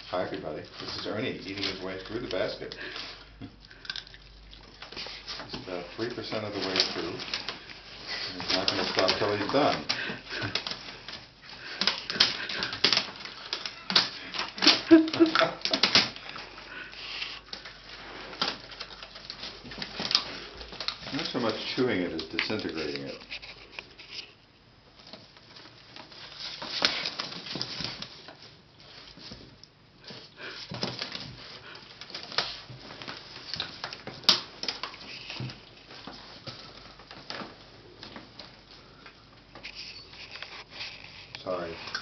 Hi everybody, this is Ernie eating his way through the basket. He's about 3% of the way through. And he's not going to stop till he's done. Not so much chewing it as disintegrating it. Sorry.